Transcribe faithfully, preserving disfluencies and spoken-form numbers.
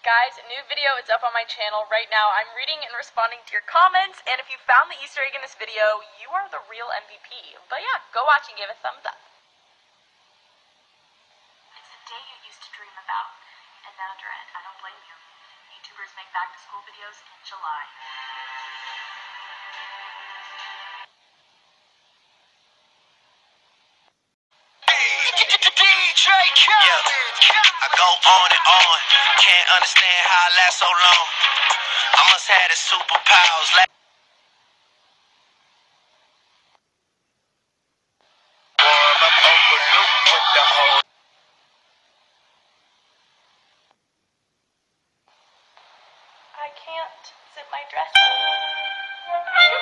Guys, a new video is up on my channel right now. I'm reading and responding to your comments, and if you found the Easter egg in this video, you are the real M V P. But yeah, go watch and give a thumbs up. It's a day you used to dream about, and now dread. I don't blame you. YouTubers make back-to-school videos in July. Yeah, I go on and on. Can't understand how I last so long. I must have the superpowers. La- Warm up, overlook with the whole. I can't zip my dress up.